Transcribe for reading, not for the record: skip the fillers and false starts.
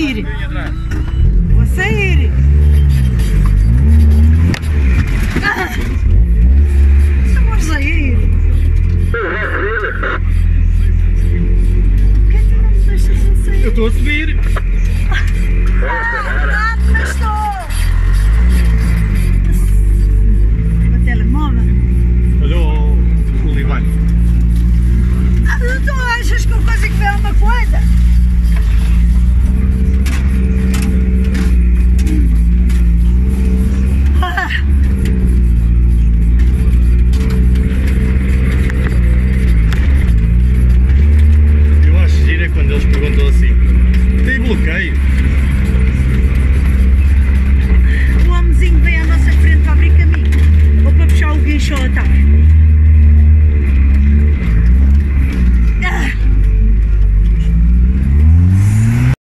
sair. Vou sair. Vamos sair. Por que tu não me deixas a sair? Eu estou a subir.